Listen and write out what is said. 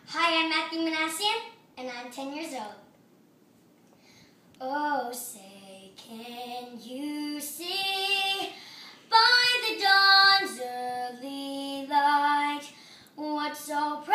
Hi, I'm Matthew Manassian, and I'm 10 years old. Oh, say, can you see by the dawn's early light what so